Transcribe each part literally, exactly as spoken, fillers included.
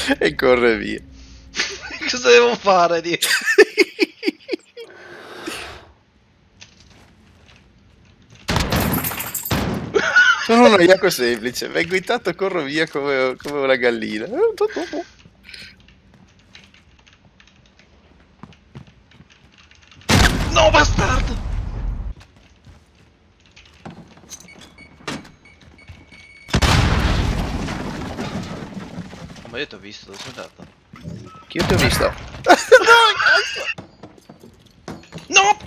E corre via. Cosa devo fare? Dio? Sono uno iaco semplice, vengo intanto corro via come, come una gallina. No, bastardo! Oh, ma io ti ho visto, dove sei andato? Chi io ti ho visto? No, cazzo! No!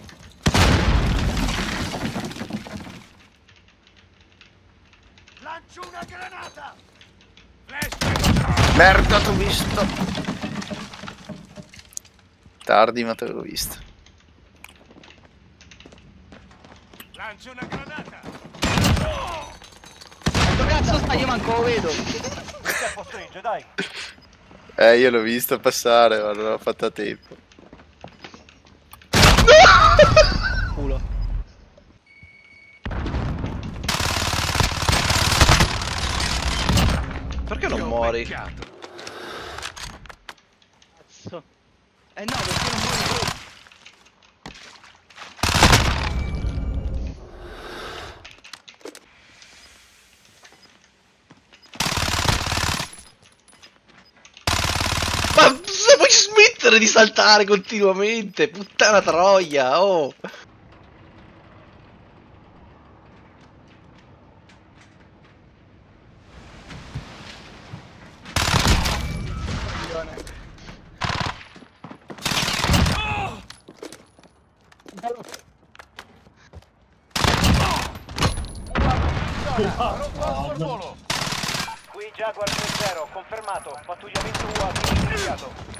Lancio una granata! Merda, t'ho visto. Tardi, ma te l'ho visto. Lancio una granata! Quanto cazzo sta? Io manco lo vedo. Tempo stringe, dai! Eh, io l'ho visto passare, ma non ho fatto a tempo. Culo. Perché non muori? Cazzo. Eh no, perché non muori tu? Ma se vuoi smettere di saltare continuamente, puttana troia, oh! Pronto al sorvolo! Qui Jaguar tre zero, confermato. Pattugliamento U A V iniziato.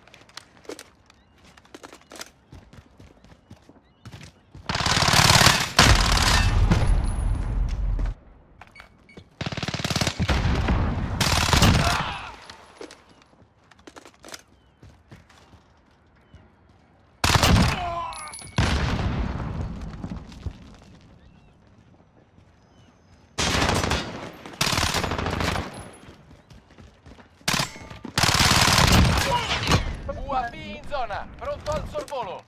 U A V in zona, pronto al sorvolo.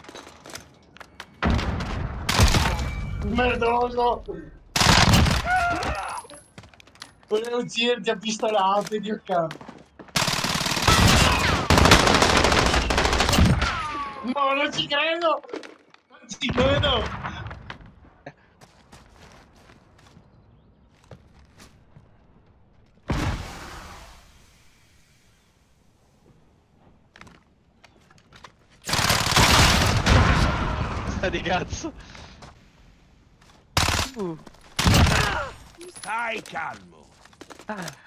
Merdoso! Volevo ucciderti a pistolate, Dio cazzo! No, non ci credo! Non ci credo! Sta di cazzo. Uh. Stai calmo. Ah.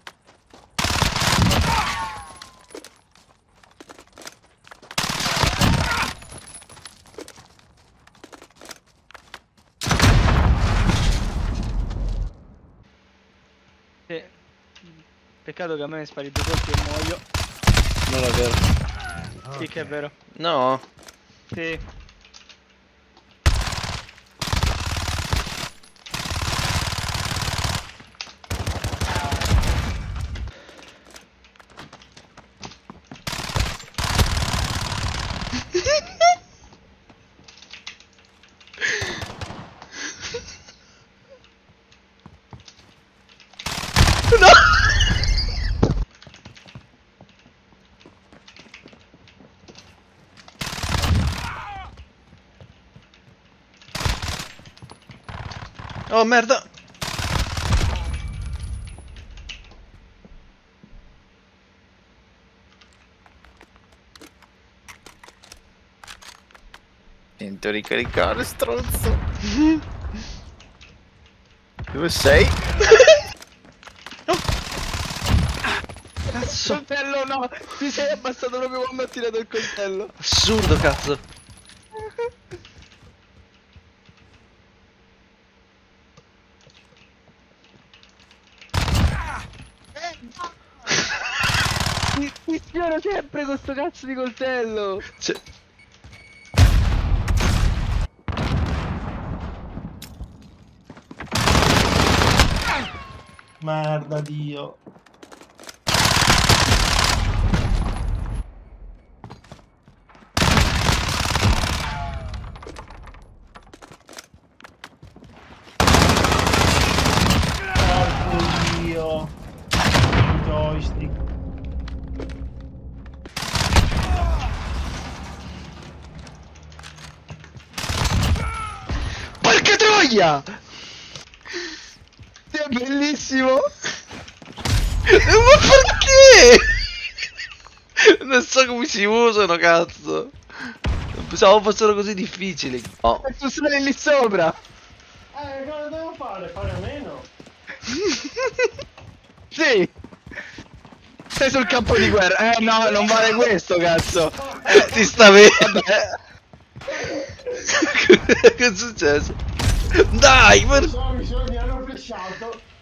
Sì. Peccato che a me mi spari due colpi e muoio. Non è vero. Sì che è vero. No. Sì. Oh merda! Sento ricaricare, stronzo. Dove sei? Cazzo! Coltello no! Ti sei abbassato proprio quando ho tirato il coltello. Assurdo, cazzo! Mi, mi sfioro sempre con sto cazzo di coltello! Cioè... Merda, Dio! boia! Sì, è bellissimo! Ma perché? Non so come si usano, cazzo. Non pensavo fossero così difficili. Oh. E tu sei lì sopra! Eh, cosa devo fare? Fare a meno? Sì! Sei sul campo di guerra! Eh no, non vale questo, cazzo! Eh, si sta vedendo. Che è successo? Dai, per... So, mi sono, mi hanno flashato.